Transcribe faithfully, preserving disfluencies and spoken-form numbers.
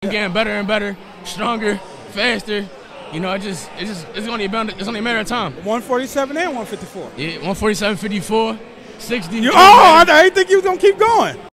I'm getting better and better, stronger, faster. You know, it just, it just, it's only about, it's only a matter of time. one forty-seven and one fifty-four. Yeah, one forty-seven, fifty-four, sixty. You, oh, I, I didn't think you was gonna keep going.